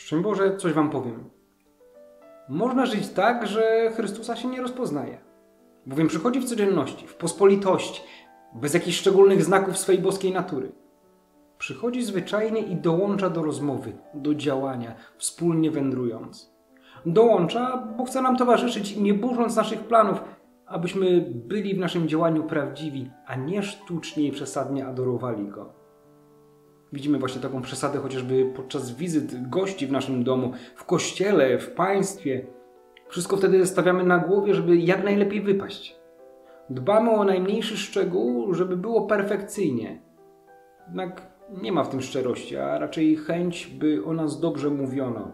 Szczęść Boże, coś wam powiem. Można żyć tak, że Chrystusa się nie rozpoznaje. Bowiem przychodzi w codzienności, w pospolitości, bez jakichś szczególnych znaków swej boskiej natury. Przychodzi zwyczajnie i dołącza do rozmowy, do działania, wspólnie wędrując. Dołącza, bo chce nam towarzyszyć, nie burząc naszych planów, abyśmy byli w naszym działaniu prawdziwi, a nie sztucznie i przesadnie adorowali Go. Widzimy właśnie taką przesadę chociażby podczas wizyt gości w naszym domu, w kościele, w państwie. Wszystko wtedy stawiamy na głowie, żeby jak najlepiej wypaść. Dbamy o najmniejszy szczegół, żeby było perfekcyjnie. Jednak nie ma w tym szczerości, a raczej chęć, by o nas dobrze mówiono.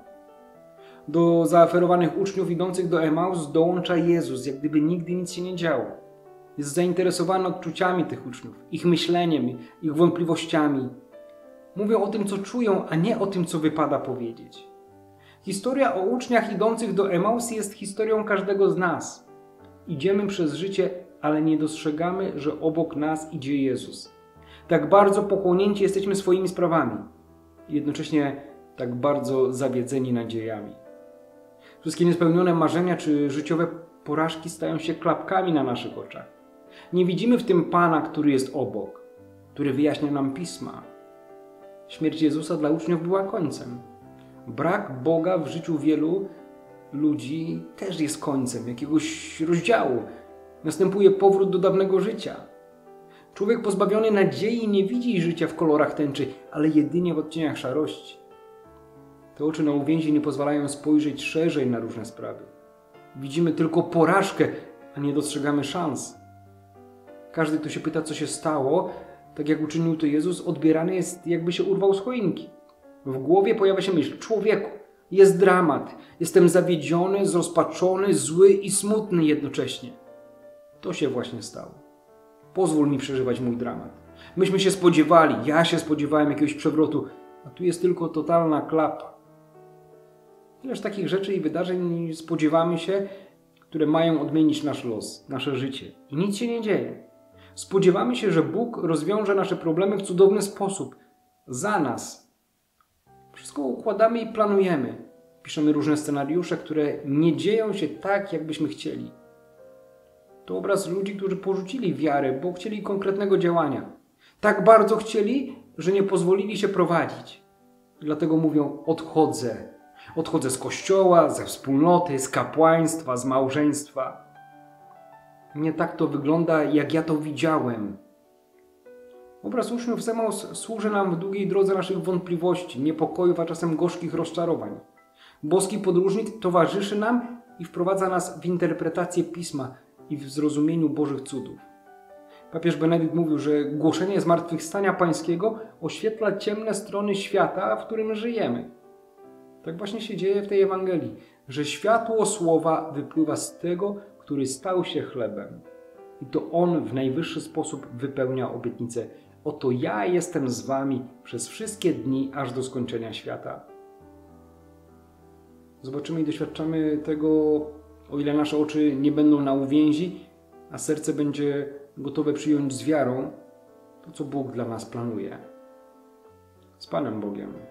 Do zaoferowanych uczniów idących do Emaus dołącza Jezus, jak gdyby nigdy nic się nie działo. Jest zainteresowany odczuciami tych uczniów, ich myśleniem, ich wątpliwościami. Mówią o tym, co czują, a nie o tym, co wypada powiedzieć. Historia o uczniach idących do Emaus jest historią każdego z nas. Idziemy przez życie, ale nie dostrzegamy, że obok nas idzie Jezus. Tak bardzo pochłonięci jesteśmy swoimi sprawami. Jednocześnie tak bardzo zawiedzeni nadziejami. Wszystkie niespełnione marzenia czy życiowe porażki stają się klapkami na naszych oczach. Nie widzimy w tym Pana, który jest obok, który wyjaśnia nam Pisma. Śmierć Jezusa dla uczniów była końcem. Brak Boga w życiu wielu ludzi też jest końcem jakiegoś rozdziału. Następuje powrót do dawnego życia. Człowiek pozbawiony nadziei nie widzi życia w kolorach tęczy, ale jedynie w odcieniach szarości. Te oczy na uwięzi nie pozwalają spojrzeć szerzej na różne sprawy. Widzimy tylko porażkę, a nie dostrzegamy szans. Każdy, kto się pyta, co się stało, tak jak uczynił to Jezus, odbierany jest, jakby się urwał z choinki. W głowie pojawia się myśl: człowieku, jest dramat. Jestem zawiedziony, zrozpaczony, zły i smutny jednocześnie. To się właśnie stało. Pozwól mi przeżywać mój dramat. Myśmy się spodziewali, ja się spodziewałem jakiegoś przewrotu, a tu jest tylko totalna klapa. Ileż takich rzeczy i wydarzeń spodziewamy się, które mają odmienić nasz los, nasze życie. I nic się nie dzieje. Spodziewamy się, że Bóg rozwiąże nasze problemy w cudowny sposób. Za nas. Wszystko układamy i planujemy. Piszemy różne scenariusze, które nie dzieją się tak, jakbyśmy chcieli. To obraz ludzi, którzy porzucili wiarę, bo chcieli konkretnego działania. Tak bardzo chcieli, że nie pozwolili się prowadzić. Dlatego mówią: odchodzę. Odchodzę z kościoła, ze wspólnoty, z kapłaństwa, z małżeństwa. Nie tak to wygląda, jak ja to widziałem. Obraz uczniów z Emaus służy nam w długiej drodze naszych wątpliwości, niepokojów, a czasem gorzkich rozczarowań. Boski podróżnik towarzyszy nam i wprowadza nas w interpretację Pisma i w zrozumieniu Bożych cudów. Papież Benedykt mówił, że głoszenie zmartwychwstania Pańskiego oświetla ciemne strony świata, w którym żyjemy. Tak właśnie się dzieje w tej Ewangelii, że światło słowa wypływa z tego, który stał się chlebem. I to On w najwyższy sposób wypełnia obietnicę: oto ja jestem z wami przez wszystkie dni, aż do skończenia świata. Zobaczymy i doświadczamy tego, o ile nasze oczy nie będą na uwięzi, a serce będzie gotowe przyjąć z wiarą to, co Bóg dla nas planuje. Z Panem Bogiem.